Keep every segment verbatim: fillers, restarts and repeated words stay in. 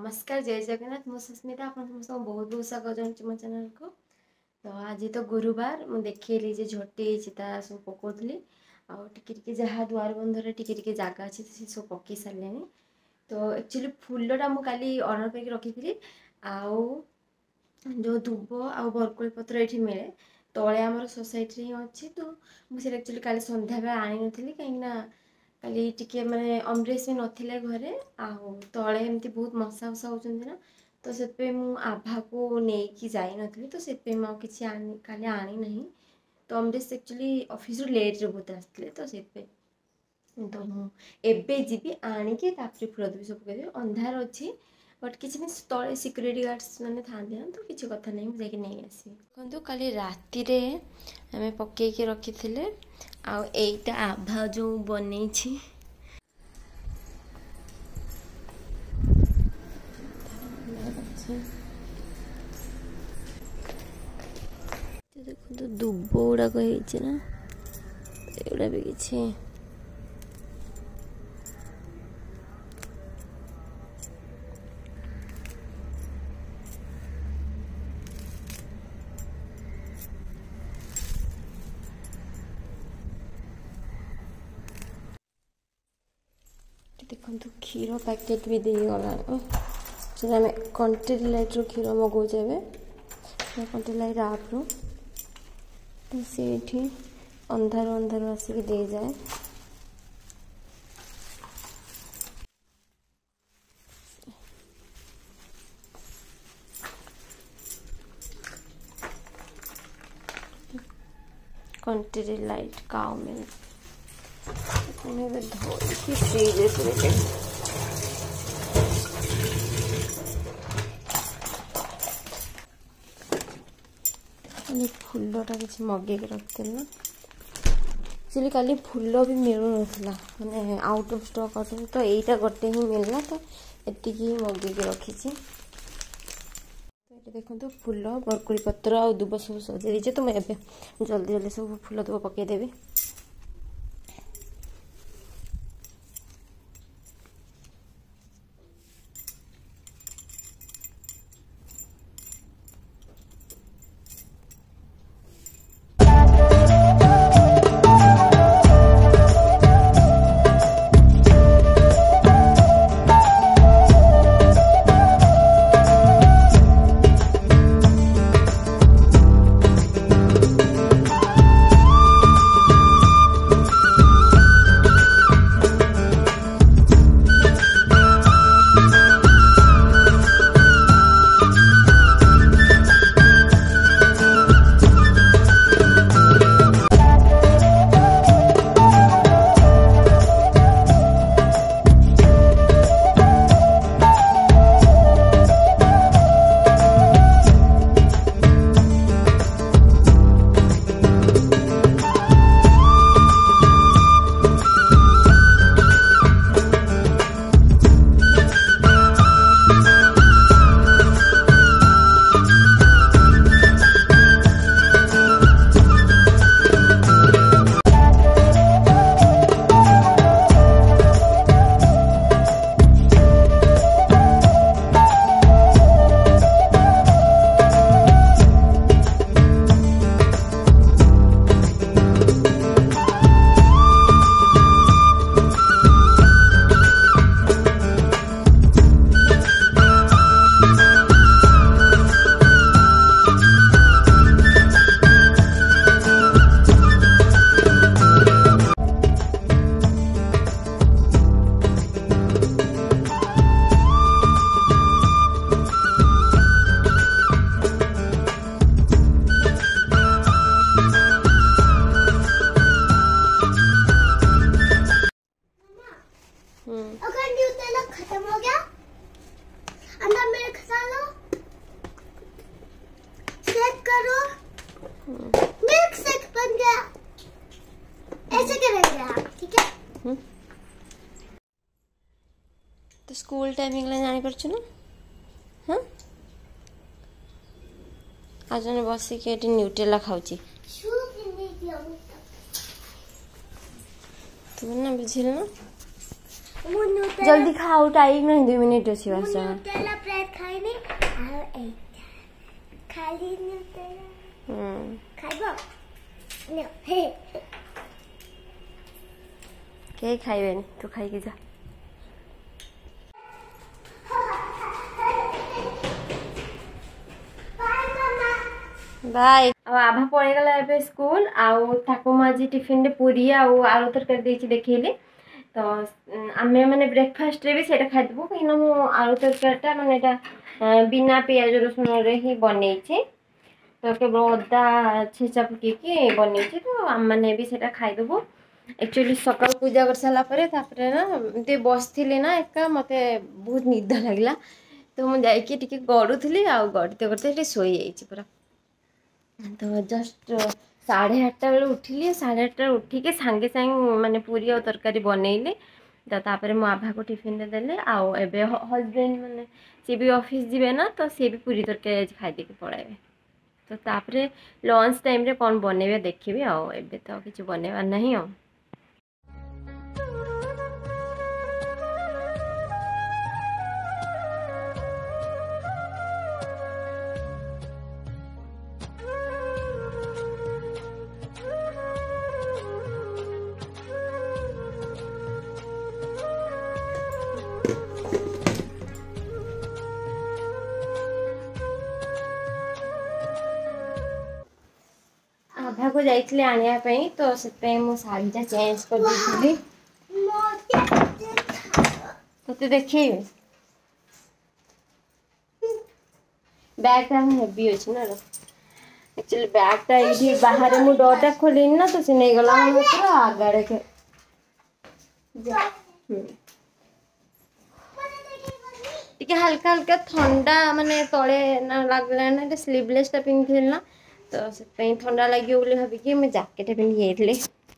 नमस्कार जय जगन्नाथ मु सुस्मिता आप समस्त बहुत बहुत स्वागत जनाऊँ मो चैनल को। तो आज तो गुरुवार मुझे देखली जे झोटी सब पकोली आगे जहाँ दुआर बंधर टिके जगह अच्छी से सब पकई सारे। तो एक्चुअली फूलटा मुझे काली ऑर्डर करके रखी थी आउ जो धूप आ बरकोली पत्र ये मिले तले आमर सोसाइटी ही अच्छी। तो मुझे एक्चुअली काली सन्ध्या बेला आनी नी कहीं काली टिके माने अमरेश भी नथिले घरे आउ तले एमती बहुत मशा उषा होती ना। तो से आभा को लेकिन जाई नथली तो से किसी आनी काली आनी नहीं। तो अमरेश एक्चुअली ऑफिस लेट रे बहुत आसते तो से तो मुझे जीवी आणिकी फुल देवी सब पकईदेवी अंधार अच्छी बट किसी नहीं तले सिक्यूरीटी गार्ड्स मैंने था ना तो किसी कथा नहीं मुझे नहीं आसवी देखो काली राति आम पकईकी रखी थे आईटा आभा जो बन देखो तो दुब गुड़ाक ना एगुड़ा भी किसी देखो क्षीर पैकेट भी देगला आम कंट्री लाइट रो क्षीर मगाऊे ए कंट्री लाइट आप्रु तो सी अंधार अंधार आसिक दे जाए। कंट्री लाइट काउ मिल्क धोई फ्रिज फूलटा किसी मगे रखते ना एक्चुअली काली फूल भी मिलू ना मैंने आउट ऑफ स्टॉक अच्छे तो यहीटा गोटे ही मिलला तो ये मगे रखी। तो ये देखो तो फूल बरकोली पत्र आ दुब सब सजे दीजिए तो मैं जल्दी जल्दी सब फूल दुब पकईदेवी। अगर न्यूटेला खत्म हो गया अंदर मिल्क डालो शेक करो मिल्क शेक बन गया। ऐसे करेंगे आप ठीक है। तो स्कूल टाइमिंग ला जानी परछु ना हां आज ने बसी के एटी न्यूटेला खाउची तू ना बुझिल ना ମୁଁ ନ୍ୟୁଟେଲା जल्दी खाओ टाइम नहीं दो मिनिट अच्छी ମୁଁ वर्षा ନ୍ୟୁଟେଲା ବ୍ରେଡ୍ ଖାଇନି ଆଉ ଏଇଟା ଖାଲି ନ୍ୟୁଟେଲା हम्म ଖାଇବ ନିଅ ହେ के खाइबेनी तू खाई के जा ବାଏ ମାମା बाय ଆଉ ଆଭା ପଳେଇଗଲା ଏବେ ସ୍କୁଲ ଆଉ ତାକୁ ମୁଁ ଆଜି ଟିଫିନରେ ପୁରୀ ଆଉ ଆଳୁ ତରକାରୀ ଦେଇଛି ଦେଖେଇଲି ତ ଆମେ ମାନେ ବ୍ରେକଫାଷ୍ଟରେ ବି ସେଇଟା ଖାଇଦେବୁ କାହିଁକିନା ମୁଁ ଆଳୁ ତରକାରୀଟା ମାନେ ଏଇଟା ବିନା ପିଆଜ ରସୁଣରେ ହିଁ ବନେଇଛି ତ କେବଳ ଅଦା ଛେଚା ପକେଇକି ବନେଇଛି ତ ଆମମାନେ ବି ସେଇଟା ଖାଇଦେବୁ एक्चुअली सकाळु पूजा कर सारा ପରେ ତାପରେ ନା ଏମିତି ବସିଥିଲି ନା ଏକା ମୋତେ ବହୁତ ନିଦ ଲାଗିଲା ତ ମୁଁ ଯାଇକି ଟିକେ ଗଡ଼ୁଥିଲି ଆଉ ଗଡ଼ିତେ ଗଡ଼ିତେ ଟିକେ ଶୋଇଯାଇଛି ପୁରା ତ ଜଷ୍ଟ ସାଢ଼େ ଆଠଟା ବେଳେ ଉଠିଲି ସାଢ଼େ ଆଠଟା ଉଠିକି ସାଙ୍ଗେ ସାଙ୍ଗେ ମାନେ ପୁରୀ ଆଉ ତରକାରୀ ବନେଇଲି ତ ତାପରେ ମୋ ଆଭାକୁ ଟିଫିନରେ ଦେଲେ ଆଉ ଏବେ ହଜବେଣ୍ଡ ମାନେ ସିଏ ବି ଅଫିସ୍ ଯିବେ ନା ତ ସିଏ ବି ପୁରୀ ତରକାରୀ ଆଜି ଖାଇଦେଇକି ପଳାଇବେ ତ ତାପରେ ଲଞ୍ଚ ଟାଇମ୍ରେ କ'ଣ ବନେଇବେ ଦେଖିବି ଆଉ ଏବେ ତ କିଛି ବନେଇବାର ନାହିଁ ଆଉ आभा को जाइए आनिया तो से शाढ़ीटा चेंज कर दी तो देखिए बैगटा हेवी अच्छे ना एक्चुअली बैगटा ये बाहर मु डोरटा खोली ना तो से नहीं गला पूरा आगे के टिके हल्का हल्का ठंडा माने तले ना लगला ना स्लीवलेसटा पिंधि ना तो से ठंडा लगे बोली भाविकी मुझे जैकेट पिंधि जाइए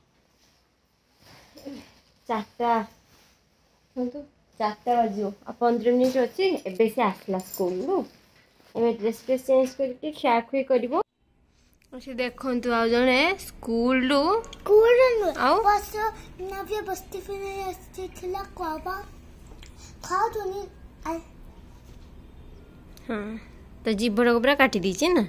चार्टा चार्टा बज आ पंद्रह मिनिट अच्छी एबे से आसला स्कूल एवं ड्रेस फ्रेस चेंज करके खिया खुई कर देखु आ जड़े स्कूल हाँ तो जीभटा को पूरा काटी दीची ना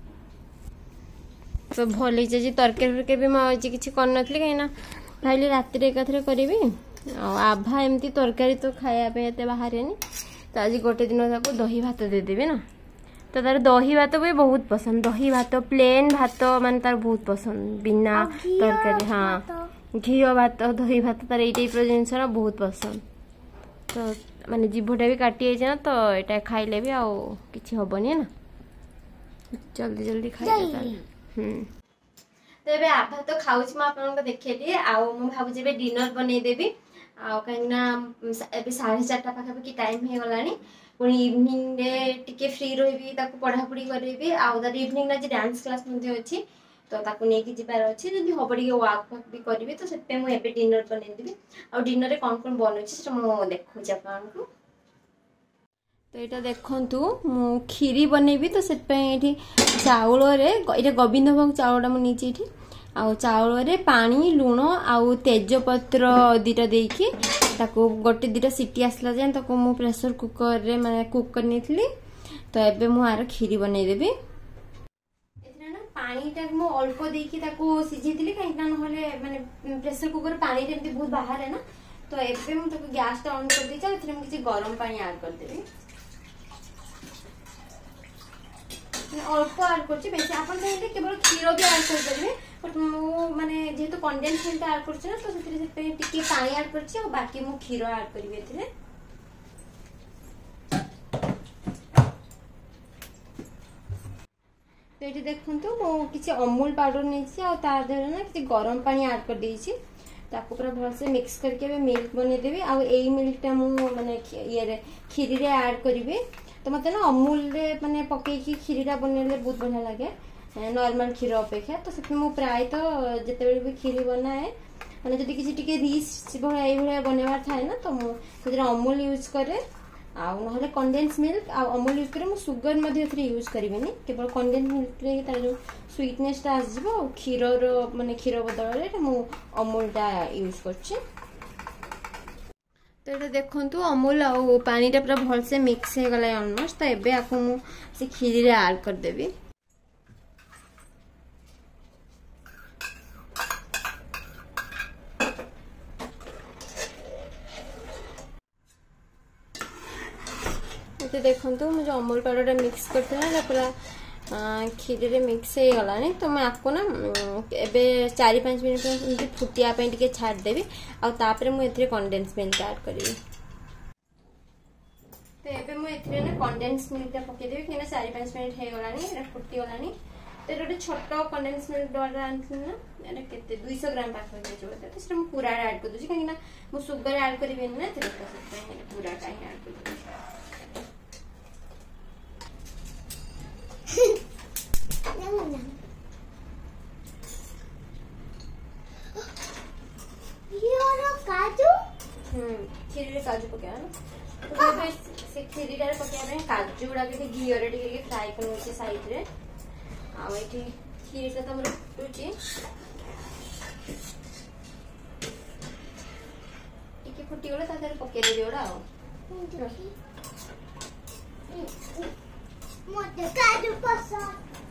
तो भल जी तरकारी फरकारी भी मुझे किसी करनी कहीं भाई राति एकाथरे करी आभा एमती तरकारी तो खायापे एत बाहर तो आज गोटे दिन ताको दही भात देदेवी ना तो तार दही भात भी बहुत पसंद दही भात प्लेन भात मान तार बहुत पसंद बिना तरकारी हाँ घी भात दही भात तार ये जिनस बहुत पसंद तो माने जीभटा भी काटी ना तो यहाँ खाइले भी आउ कि हेनी ना जल्दी जल्दी खाई तो ये आभा तो खाऊँ मुझे देखी आउ भावुँ डिनर बनईदेवी आ कहीं साढ़े चार्टा पाखापाखि टाइम हो गला पुणी इवनिंग टे फ्री रही पढ़ापढ़ी करी आर इवनिंग आज डांस क्लास अच्छी तो ताकू नहीं जबार अच्छी जब हम टे वाक वाक भी करी तो से मुझे डिनर बनईदेवी आ डिनर कौन कौन बनूँ मुझे देखुची आपको तो यहाँ देखु मु खीरी बनईबी तो से चाउल ये गोविंद भोग चाउलटा मुझे ये आउ चाउल पानी लुण आउ तेजपत्र दीटा देकी ताको गोटे दीटा सीटी आसला जाए ताको मु प्रेशर कुकर रे माने कुक करनी थी तो एबे मु आर खीरी बनईदेवी एथरा ना पानीटा मु अल्प देकी ताको सिझेइतिली काहेकि नहले माने प्रेशर कुकर पानी रे बहुत बाहर है ना तो एबे मु ताको गैस टा ऑन कर देचा एथरा मु किछि गरम पानी ऐड कर देबी अल्प ऐड करछि बेसी आपन चाहिले केवल क्षीर भी ऐड कर देबे बट मु माने जेहेतु कंडेंस मिल्क ऐड करछि ना तो सेतिर से टिके पानी ऐड करछि और बाकी मु क्षीर ऐड करबे एथिरे तो ये देखंतु मु किछि अमूल पाउडर नेछि आ ता देरे ना किछि गरम पानी ऐड कर देछि ताको पूरा भल से मिक्स करके मिल्क बने देबी आ एई मिल्क टा मु माने ये रे खीरी रे ऐड करबे तो मत ना अमूल रे माने पकईकी खीरीटा बनइले बहुत बढ़िया लगे नॉर्मल क्षीर अपेक्षा तो से प्राय तो जिते भी खीरी बनाए मैंने जब किसी टिके रिच भाया बनवार थाए ना तो मुझे अमूल यूज करे आउ कंडेन्स मिल्क आ अमूल यूज करे सुगर यूज करी केवल कंडेन्स मिल्क रे तार जो स्वीटनेसटा आसो क्षीर माने क्षीर बदल मु अमूलटा यूज कर तो ये देखंतु अमूल आ पानीटा पूरा भलसे मिक्स हो गला ऑलमोस्ट। तो एबे आको मु से खीरी रे ऐड कर देबी। तो देखंतु मु जो अमूल पाउडर मिक्स करथिला पूरा खीरी रे मिक्स हो गलानी। तो मैं आपको ना एबे चार पाँच मिनट एमती फुटिया पे टिके छाड़ देबी आ तापरे मु एथरे कंडेंस मिल्क ऐड करिवि। तो एबे मु एथरे ना कंडेंस मिल्क पके देबी कि ना चार पाँच मिनट हे गलानी एरा फुटी गलानी। तो एटा गोटे छोटो कंडेंस मिल्क डर आनथिन ना एटा केते दो सौ ग्राम पाखा के जो तो सेटा मु पूरा ऐड कर दोची काहे ना मु सुगर ऐड करिबे ना एथरे तो सेटा पूरा काहे ऐड कर दोची। काजू खीरी काजू पकेया तो से खीरी टारे पकेया काजू गुड़ा के घी रे टिके फ्राई कर साइड रे आ एठी खीरी ता हमर फुटुची टिके फुटी गले ता देरे पके देबी ओडा आ मोटे काजू पसंद।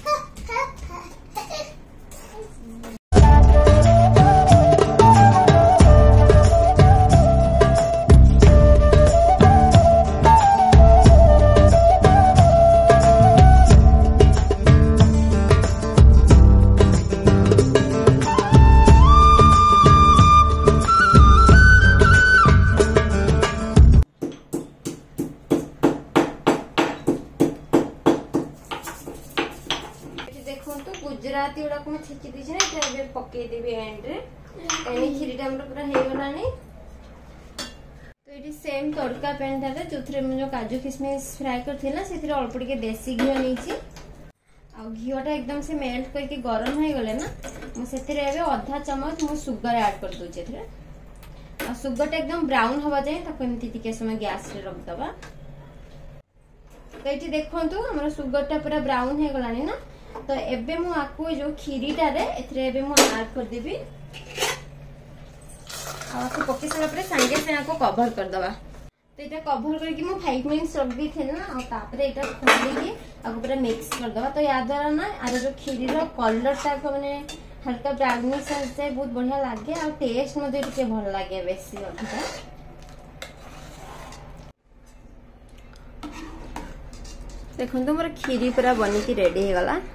गुजराती गुड़ा को छेची दी ना पकई देवी एंड रे एनी खीरी टा पूरा हो गलानी। तो ये सेम तड़का पैन था जो जो काजू किशमिश फ्राई करथिला से अल्प टिके देसी घी नहीं आ घीटा एकदम से मेल्ट करके गरम हो गले ना मुझे अधा चमच मु सुगर ऐड कर दूचे आ सुगर टा एकदम ब्राउन हवा जाए ताको एमती टिके समय गैस रे रख दबा। तो ये देखंतु हमर सुगर टा पूरा ब्राउन हो गलानी ना। तो एबे मु आको जो खीरी टारे एथरे एबे मु ऐड कर देबी आ से पके सारा परे संगे से आको कवर कर दबा। तो एटा कवर करके मु पाँच मिनट्स रख दी थे ना आ तापरे एटा खोली के आको पूरा मिक्स कर दबा। तो या द्वारा ना आरो जो खीरी रो कलर टा को माने हल्का ब्राउनिश से बहुत बढ़िया लागे आ टेस्ट मध्ये टिके भल लागे बेसी अधिका। देखो तो मोर खीरी पूरा बनिकी रेडी हो गला।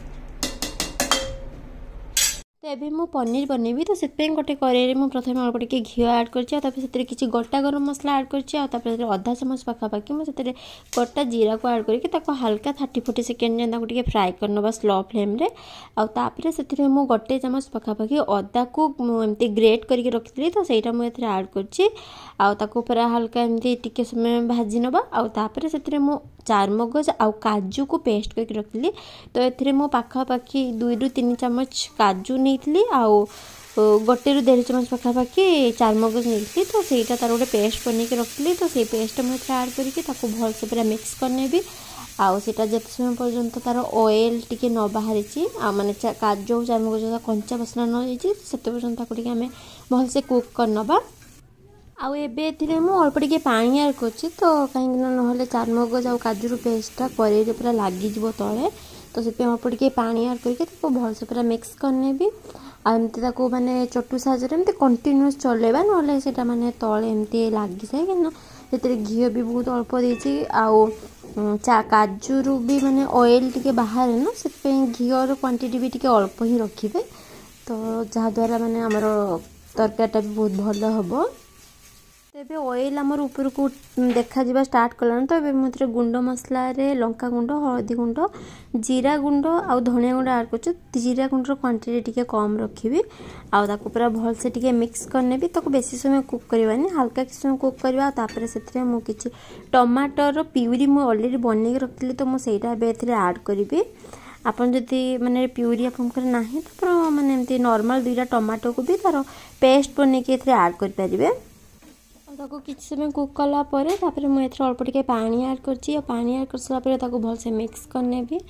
तो एबे मु पनीर बनैबी तो सेत पे गोटे करेरे मु प्रथमे अल्प टिके घी ऐड करछि आ तापर सेतरे किछि गोटा गरम मसला ऐड करछि आ तापर आधा चम्मच पाखा पाखी मु सेतरे गोटा जीरा को ऐड करके ताको हल्का तीस चालीस सेकेंड जंदा को टिके फ्राई करनबा स्लो फ्लेम रे आ तापर सेतरे मु गोटे चम्मच पाखा पाखी अदा को एमती ग्रेट करके रखितली तो सेटा मु एथरे ऐड करछि आ ताको पूरा हल्का एमती टिके समय भाजी नबा आ तापर सेतरे मु चारमगज आ काजू को पेस्ट करके रखिली। तो एथरे मु पाखा पाखी दुई रु तीन चम्मच काजू नहीं आउ गोटे रु डेढ़ चम्मच पाखापाखि चारमगज नहीं तो सहीटा तार गोटे पेस्ट बन के रखी। तो से पेस्ट मुझे ऐड करके भल से पूरा मिक्स करनेबी आउ सीटा जिते समय पर्यंत तार ऑयल टिके न बाहरी आ माने काजू चारमगज कंचा बासना न जाइए से पर्यंत आम भल से कुक करनबा। आउ एबे एथिरे मु अल्प टिके पानी ऐड करछि तो कहीं ना चारमगज आ काजूर पेस्टा करेई पूरा लगी जीवो तले। तो से अल्प टिके पानी ऐड करके भल से पूरा मिक्स करनेबी आमती माने चटू साहाଯ୍ୟରେ एमती कंटिन्यूअस चलेबा नले सेटा माने तले एमती लागी जाए कि घी भी बहुत अल्प देछि आउ चा काजूरु भी माने ऑयल टिके बाहर ना से घी और क्वांटिटी भी टिके अल्प ही रखिबे तो जहा द्वारा माने हमर तरकारीटा भी बहुत भल हबो। तेबे ऑयल आमर ऊपर को देखा जीवा स्टार्ट कलान तो एबे मते गुंड मसला रे लंका गुंड हळदी गुंड जीरा गुंड आ धनिया गुंड ऐड करछ। जीरा गुंड रो क्वांटिटी टिके कम रखिबी आ ताको पूरा भल से टिके मिक्स करनेबी ताको बेसी समय कुक करबानी हल्का कि समय कुक करबा तापर सेथरे मु किछि टमाटर रो प्यूरी मु ऑलरेडी बनै के रखली तो मु सेटा एबे एथरे ऐड करबी। आपन जदि माने प्यूरी आपन कर नाही तो पूरा माने एमती नॉर्मल दुईटा टमाटो को भी तार पेस्ट बनै के एथरे ऐड कर परिबे। ताको किछ समय कुक कला परे तापर मु एथरे अल्प टिके पानी ऐड करछि आ पानी ऐड कर सला परे ताको भल से मिक्स करने भी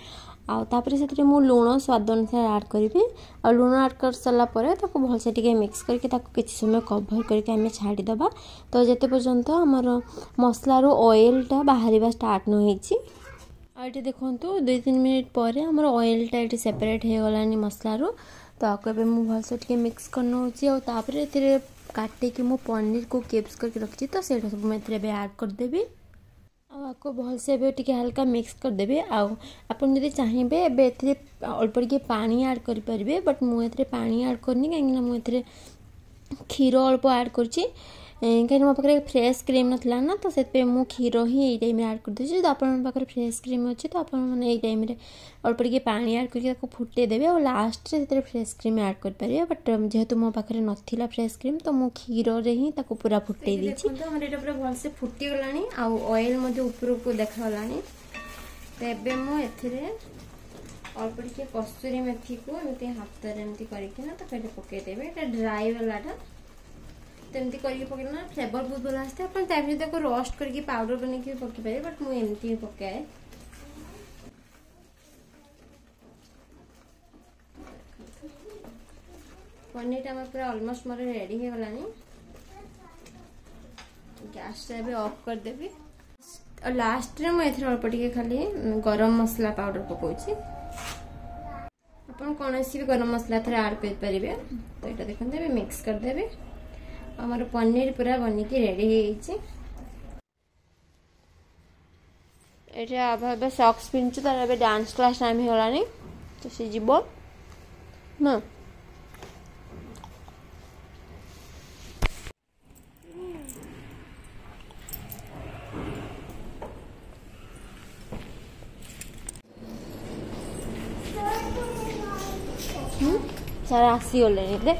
आउ तापर से मु लुण स्वाद अनुसार ऐड करी आ लुण ऐड कर सारा पर ताको भलसे टिके मिक्स करके ताको किछि समय कवर करके आमे छाड़ी दबा। तो जेते पर्यंत हमर मसला रो ऑयल टा बाहरिबा स्टार्ट न होईछि। आ ये देखंतु दो तीन मिनिट पर हमर ऑयल टा ये सेपरेट हो गलानी मसला रो। तो आको एबे मु भलसे टिके मिक्स करन होछि आ तापर एथिरे काटे कि मु पनीर को क्यूब्स करके रखछि तो सेटा सब मैं एथिरे ऐड कर देबी। आपको भलसे एबे टिके हल्का मिक्स कर देबे। आ आपन जदि चाहिबे एबे एथिरे अल्प टिके पानी ऐड करि परिबे बट मु एथिरे पानी ऐड करनी काहे मु एथिरे क्षीर अल्प ऐड करछि कहीं मो पाखे फ्रेश क्रीम नथला ना तो से मु क्षीर ही ये टाइम ऐड कर दे। तो आपन पाखे फ्रेश क्रीम अच्छे तो आपन माने ये टाइम रे अल्प टिके पानी ऐड करके ताको फुटे देबे और लास्ट रे से फ्रेश क्रीम ऐड कर परिबे। बट जेहेतु मो पाखे नथिला फ्रेश क्रीम तो मु क्षीर रे ही ताको पूरा फुटे देछि। तो हमर एटा पूरा भल से फुटी गलानी आ ऑयल मध्ये ऊपर को देखा गलानी। तो एबे मु एथिरे अल्प टिके कस्तूरी मेथी को एमती हाथ रे एमती करके ना तो पहले पके देबे। एटा ड्राई वालाटा तेमती करके पकेना फ्लेवर बहुत भल आसते। अपन टाइम जदि को रोस्ट करके पाउडर बने के पके पारे बट मु एमती पकाए। पनीर टा पूरा ऑलमोस्ट मोर रेडी हो गलानी। गैस टा भी ऑफ कर देबी और लास्ट रे मु एथरे अल्प टिके खाली गरम मसला पाउडर पकोछि। अपन कोनोसी भी गरम मसला थरे ऐड कर परिबे। तो एटा देखंते भी मिक्स कर देबे। हमार पनीर पूरा बनिकी रेडी हो ये सॉक्स पिंचु तार डांस क्लास टाइम हो गलानी तो सी जीव ना सर आसी गले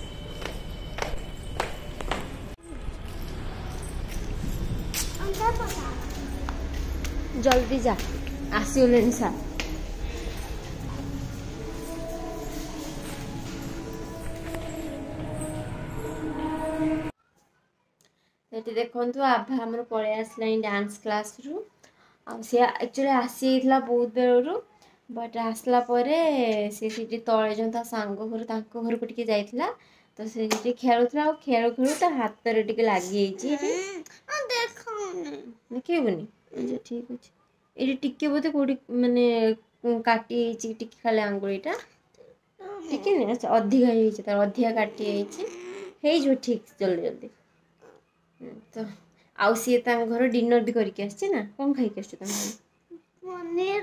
जल्दी जा आसी गले सा देखु आभा आमर पलि आसला डांस क्लास रु सी एक्चुअली आसी बहुत बेलू बट आसला से सीटी तले जो ता सांग घर तांको घर को टिके जाइथिला तो से टिके खेलुथला आ खेल खेलु ता हाथ रे टिके लागि जाइछि देखबनी अच्छा ठीक अछि एटी टिके बोते कोडी माने काटी जाइछि टिके खाली आंगुलीटा टिके ने अच्छा अधिक जाइछि तार अधिक काटी जाइछि हे जो ठीक जल्दी जल्दी तो आउ सी तांग घर डिनर भी करके आछे ना कोन खाइ के आछे तांग पनीर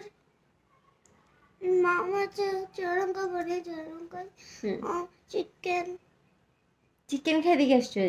मामा चरम का बड़े चरम का और चिकन चिकन खाइ दे के आछे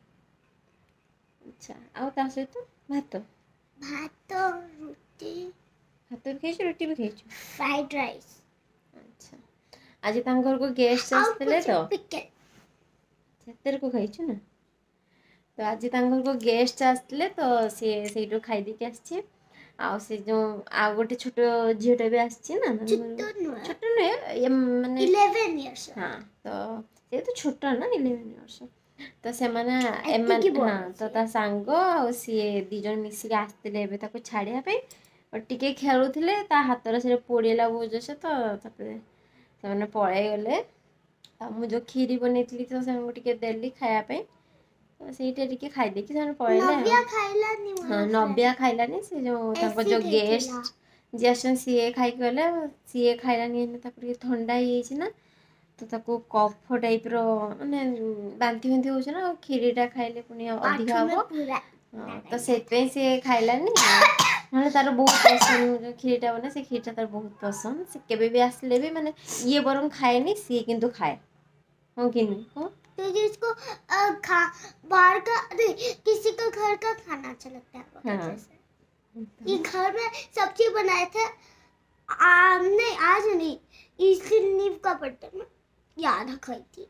अच्छा आउ ता से तो भात भात रोटी भात भी खाइछ रोटी भी खाइछ फ्राइड राइस अच्छा आज तांग घर को गेस्ट आस्तेले तो पिकल सेतर को खाइछ ना तो आज तांग घर को गेस्ट आस्तेले तो से सेइटो खाइ दे के आछे आ से जो आ गोटे छोट झियोटा भी आछे ना छोट न माने इलेवन इयर्स हां तो से तो छोट ना इलेवन इयर्स तो से माने एमन हां तो ता सांग आ सी दी जन मिसी के आस्तेले एबे ताको छाडिया पे और टिके खेलुथिले ता हातर से पोड़ेला बुझ से तो तापरे से माने पळाई गले आ मु जो खीरी बनेतली तो से टिके देली खाया पे सेटा टिके खाइ दे कि साने पळेला नव्या खाइलानी हां नव्या खाइलानी से जो ताको जो गेस्ट जेसन सीए खाइ गले सीए खाइलानी ने तापर ठंडा ही छै ना तो ताको कफ टाइप रो माने बांती बांती हो छै ना खीरीटा खाइले पुनी अधिक हो तो सेत पे से खाइलानी माने तार बहुत पसंद खीरीटा बने से खीरीटा तार बहुत पसंद से केबे भी आसले भी माने ये बरम खाएनी सी किंतु खाए हो कि नहीं हो तो जिसको खा बाहर का किसी का घर का खाना अच्छा लगता है हाँ। ये घर में सब्जी बनाए थे आ, नहीं आज नहीं इसकी नींव का बर्थडे में याद खाई थी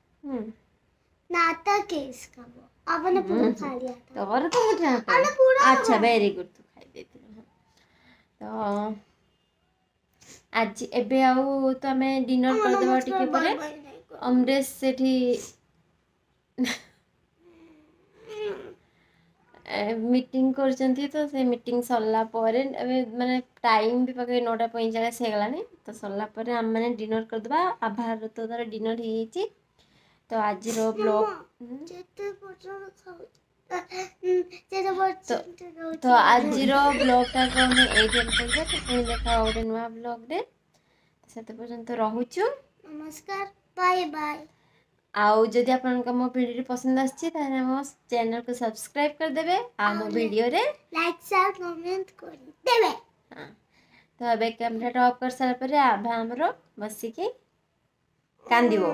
नाता के इसका वो आपने पूरा खा लिया था तो और तो मुझे अरे पूरा अच्छा वेरी गुड तो खाई देते तो आज एबे आउ तो हमें डिनर कर देबा टिके परे अमरेश सेठी मीटिंग करछंती तो से मीटिंग सरला परे अबे माने टाइम भी पके नौटा पैंतालीस हे गलानी तो सरला परे हम माने डिनर कर दबा आभार तो तार डिनर हे छि तो आज रो ब्लॉग जेते पचर खाउ जेते पचर तो आज रो ब्लॉग टा को हम एजेंट करबे तो पुणी देखा ओडे नुवा ब्लॉग रे सेते पर्यंत रहूछु नमस्कार बाय बाय आउ जदि आपन को मो वीडियो पसंद आछि त हम चैनल को सब्सक्राइब कर देबे आ मो वीडियो रे लाइक शेयर कमेंट कर देबे हां तो अबे कैमरा ऑफ कर सार पर आभा हमरो बसी के कांदिबो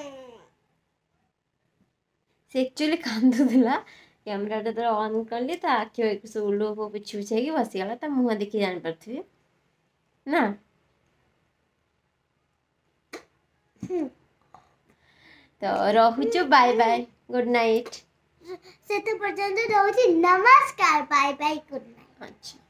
से एक्चुअली कांदु दिला कैमरा टा तो ऑन करली तो आखि सब लो हो पिछु छे कि बसी गला त मुंह देखि जान परथि ना तो रहूछु बाय बाय गुड नाइट सेते पर्यंत रहूछि नमस्कार बाय बाय गुड नाइट अच्छा।